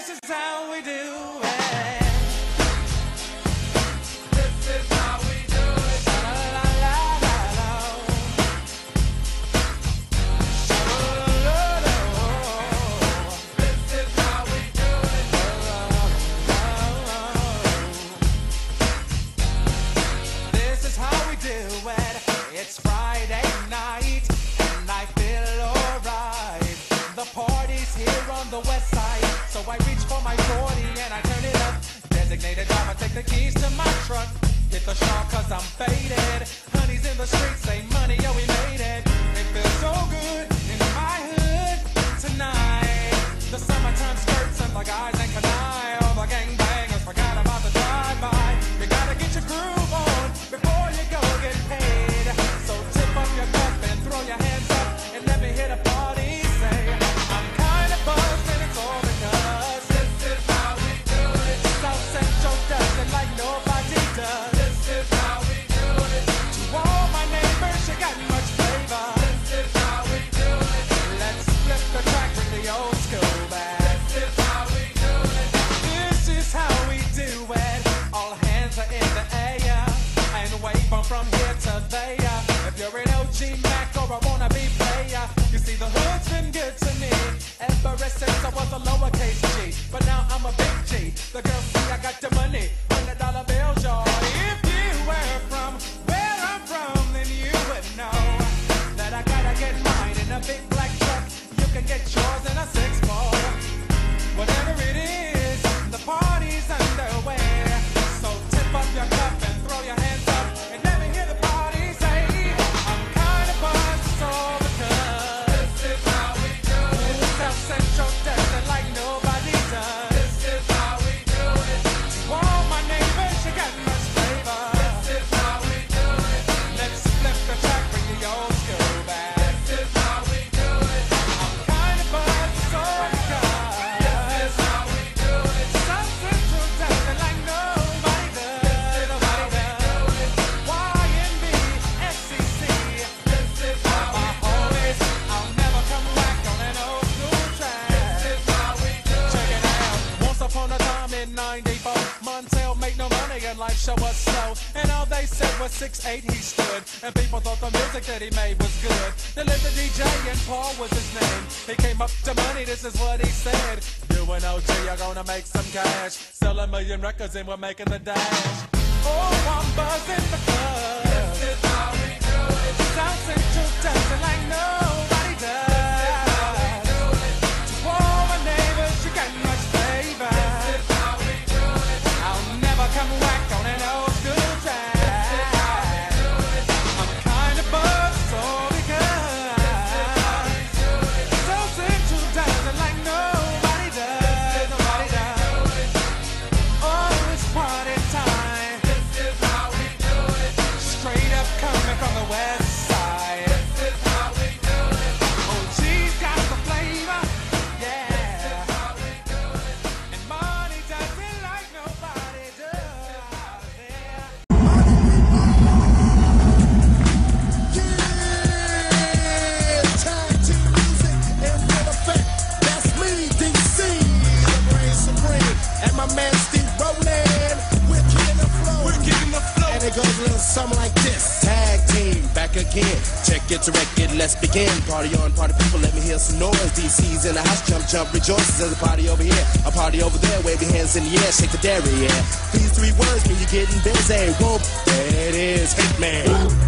This is how we do it. This is how we do it. La la la la la. This is how we do it. This is how we do it. It's Friday night and I feel alright. The party's here on the west side, so I reach for my 40 and I turn it up. Designated driver, take the keys to my truck. Hit the shop cause I'm faded. Honey's in the streets, say money, yo, we made it. It feels so good in my hood tonight. The summertime skirts and the guys ain't canine. All the gangbangers forgot about the drive-by. You gotta get your groove on before you go get paid. So tip up your cup and throw your hands up and let me hit a party. Say, I'm kinda buzzed and it's all because This is how we do it. South Central does it like nobody does. This is how we do it. To all my neighbors, you got much flavor. This is how we do it. Let's flip the track, bring the old school back. This is how we do it. This is how we do it. All hands are in the air and wave 'em from here to there. If you're an OG Mac or a wannabe player, you see the hood's been good to me ever since I was a lowercase G. But now I'm a big G. The girls see I got the money, $100 bills, y'all. If you were from where I'm from, then you would know that I gotta get mine in a big black truck. You can get yours in a 6-4. Whatever it is, the party's underway. So tip up your cup and throw your hands up and let me hear the party say, I'm kinda buzzed, it's all because This is how we do it. South Central does it like nobody does. This is how we do it. To all my neighbors, you got much flavor. This is how we do it. Let's flip the track, bring the old school back. This is how we do it. I'm kinda buzzed, it's all because This is how we do it. South Central does it like nobody does. Nobody does. YNB, SCC. This is how My homies, I'll never come back on an old school track. This is how we do it. Check it out. Once upon a time in '94, Montel made no money and life show was slow. And all they said was 6'8" he stood. And people thought the music that he made was good. They lived a DJ and Paul was his name. He came up to money, this is what he said. You and OG are gonna make some cash. Sell 1,000,000 records and we're making the dash. Oh, I'm buzzing because This is how we do it. South Central does it like nobody does. To all my neighbors, you got much flavor. This is how we do it. I'll never come back on an old school track. I'm kinda buzzed, so because South Central does it like nobody does. Nobody does. Oh, it's party time. This is how we do it. Straight up coming from the west side. This is how we do it. Oh, she's got the flavor, yeah. How we do it. And money does it like nobody does. Yeah. Tag team music in full effect. That's me, DC, the brain supreme, and my man Steve Rowland. We're kicking the flow. And it goes a little something like this. Tag team back again. Check it to record, let's begin. Party on, party people, let me hear some noise. DC's in the house, jump, jump, rejoices. There's a party over here, a party over there. Wave your hands in the air, shake the dairy, yeah. These 3 words mean you're getting busy. Whoop, there it is, Hitman.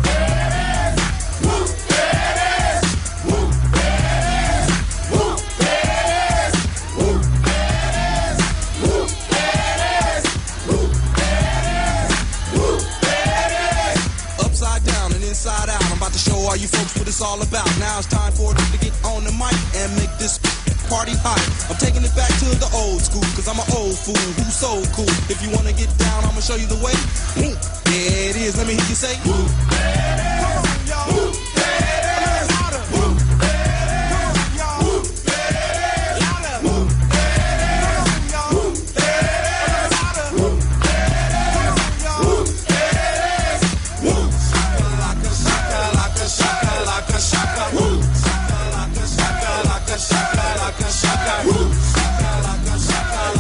Upside down and inside out, I'm about to show all you folks what it's all about. Now it's time for it to get on the mic and make this party hot. I'm taking it back to the old school, cause I'm an old fool who's so cool. If you wanna get down, I'ma show you the way. There it is, let me hear you say, whoop, come on, y'all. Whoop, louder. Whoop, come on, y'all. Whoop, louder. Whoop, come on, y'all. Whoop, louder. Whoop, come on, y'all. Whoop, whoop. Shaka, shaka, shaka, shaka, whoop. Shaka, shaka, shaka, shaka, whoop. Shaka, shaka,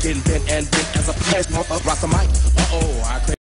getting bent and bent as a plasma. Rock the mic. Uh-oh, I